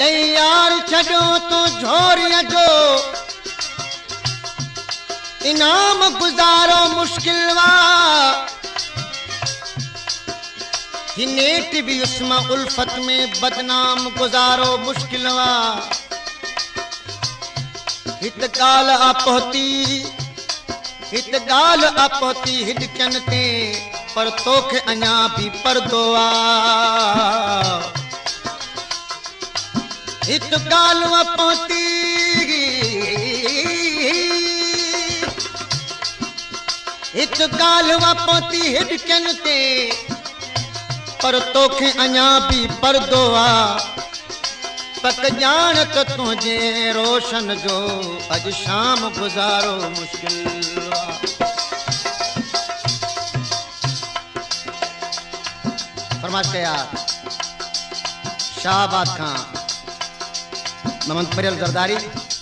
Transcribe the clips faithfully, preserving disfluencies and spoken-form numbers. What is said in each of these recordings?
कॾहिं यार छॾियो तूं झोरीअ जो इनाम गुज़ारो मुश्किल वा नेट भी उसमा उल्फत में बदनाम गुज़ारो मुश्किल वा हित गाल आपती हित गाल आपती हिडकन ते पर तोखे अञा भी परदो आ हित गाल आपती हित गाल आपती हिडकन ते पर तोखे अञा भी परदो आ पक जान त तुझे रोशन जो अज शाम गुज़ारो मुश्किल आ फरमाते यार शाहबाद खां मोहम्मद फरियल जरदारी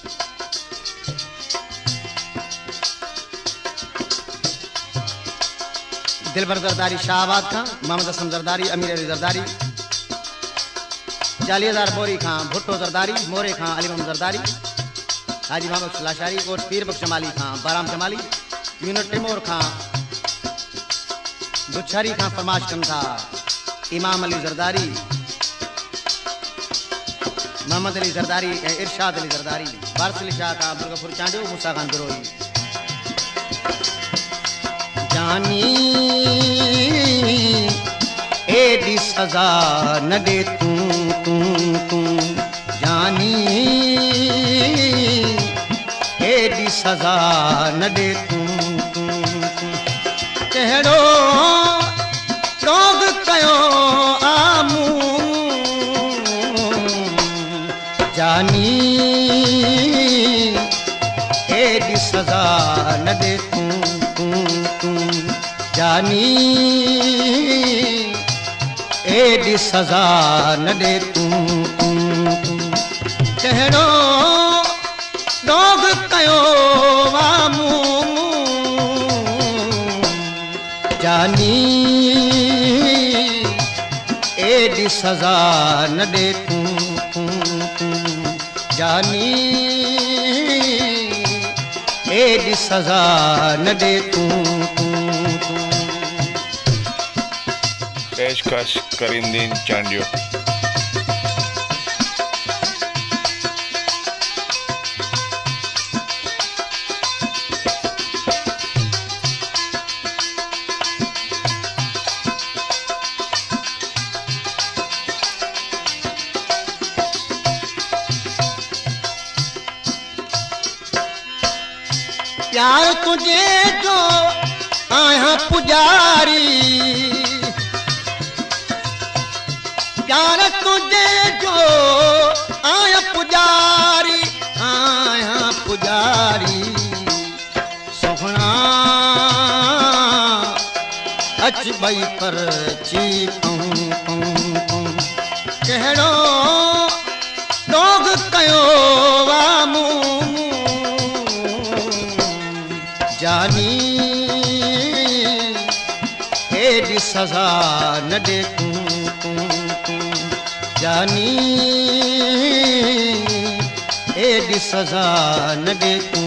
दिलबर जरदारी शाहबाद खां मोहम्मद असलम जरदारी अमीर अली जरदारी चालीस हजार बोरी खां भुट्टो जरदारी मोरे खां अली मोहम्मद जरदारी हाजी मोहम्मद लाशारी कोट पीर बख्श जमाली खां बाराम जमाली यूनिट टिमोर खां दुछारी खां फरमाश कन था इमाम अली जरदारी मोहम्मद अली जरदारी इरशाद अली जरदारी वारिस अली शाह खां अब्दुल गफूर चांडियो मूसा खान बिरोही जानी एडी सजा न दे तू तू तू जानी एडी सजा न दे तू तू तू कहिड़ो रोग कयो आमू जानी एडी सजा न दे तू जानी एडी सजा न दे तू कहिड़ो रोग कयो वामू जानी एडी सजा न दे तू जानी एडी सजा न दे तू पेशकश करीमदीन चांडियो प्यार तुझे जो आया पुजारी प्यार तुझे जो आया पुजारी आया पुजारी सोहना अच बई पर ची पऊं पऊं पऊं कहिड़ो रोग कयो वामू जानी एडी सजा न दे तू जानी एडी सजा न दे तू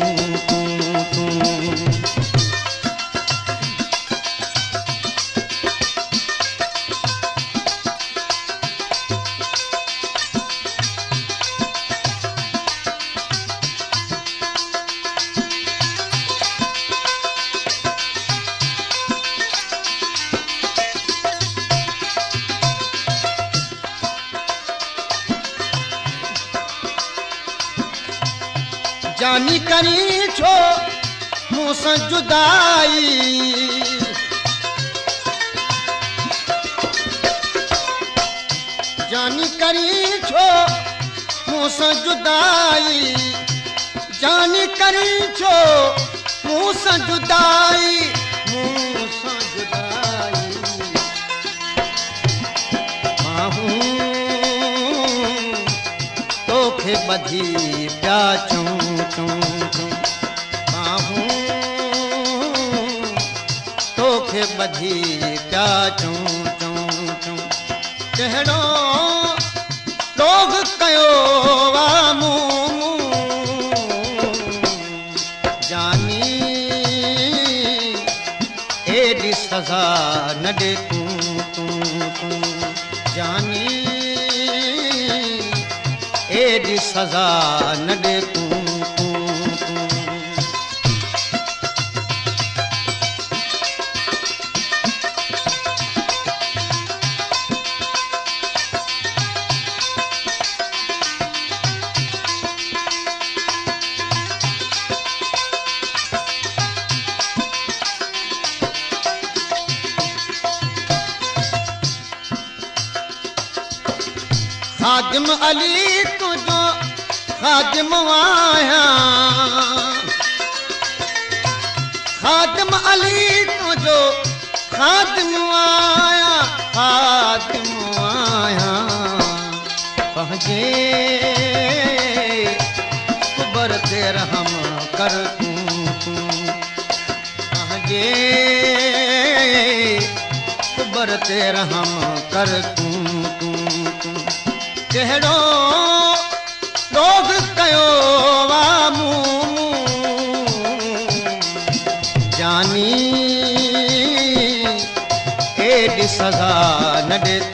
जानी करी छो मूंसां जुदाई जानी करी छो मूंसां जुदाई जानी करी छो मूंसां जुदाई मूंसां जुदाई माहूं तोखे ॿधी पिया चऊं बाहूं तोखे ॿधी पिया चऊं चऊं चऊं कहिड़ो दोग कयो वा मूं जानी एडी सज़ा न ॾे तूं तूं तूं जानी एडी सज़ा न ॾे तूं तूं तूं खादिम अली तुझो खादिम आया खादिम अली तुझो खादिम आया खादिम आया पंहिंजे कुबर ते रहम कर तूं तूं पंहिंजे कुबर ते रहम कर तूं तूं तूं कहिड़ो दोग कयो वा मूं जानी एडी सज़ा न ॾे